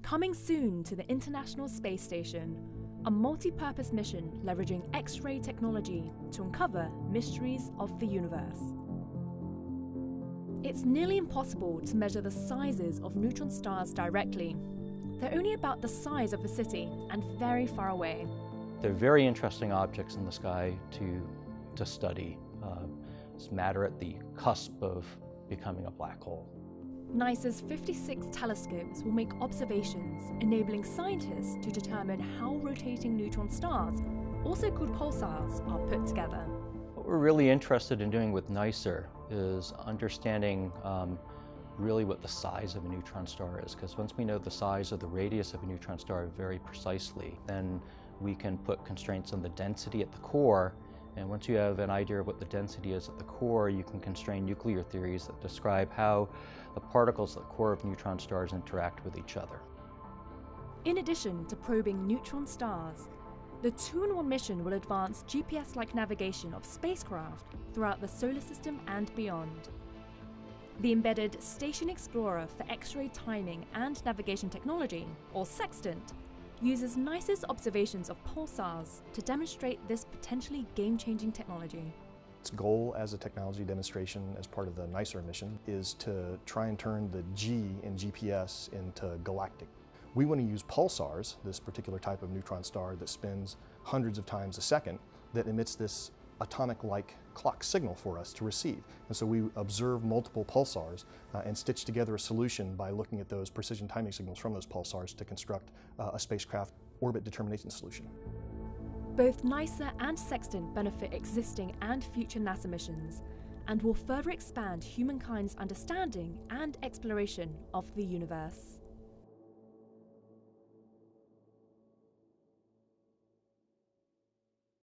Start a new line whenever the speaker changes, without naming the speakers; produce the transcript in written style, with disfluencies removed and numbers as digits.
Coming soon to the International Space Station, a multi-purpose mission leveraging X-ray technology to uncover mysteries of the universe. It's nearly impossible to measure the sizes of neutron stars directly. They're only about the size of a city and very far away.
They're very interesting objects in the sky to study. It's matter at the cusp of becoming a black hole.
NASA's 56 telescopes will make observations, enabling scientists to determine how rotating neutron stars, also called pulsars, are put together.
What we're really interested in doing with NICER is understanding really what the size of a neutron star is, because once we know the size or the radius of a neutron star very precisely, then we can put constraints on the density at the core. And once you have an idea of what the density is at the core, you can constrain nuclear theories that describe how the particles at the core of neutron stars interact with each other.
In addition to probing neutron stars, the 2-in-1 mission will advance GPS-like navigation of spacecraft throughout the solar system and beyond. The embedded Station Explorer for X-ray timing and navigation technology, or SEXTANT, uses NICE's observations of pulsars to demonstrate this potentially game-changing technology.
Its goal as a technology demonstration as part of the NICER mission is to try and turn the G in GPS into galactic. We want to use pulsars, this particular type of neutron star that spins hundreds of times a second, that emits this atomic-like clock signal for us to receive. And so we observe multiple pulsars and stitch together a solution by looking at those precision timing signals from those pulsars to construct a spacecraft orbit determination solution.
Both NICER and SEXTANT benefit existing and future NASA missions and will further expand humankind's understanding and exploration of the universe.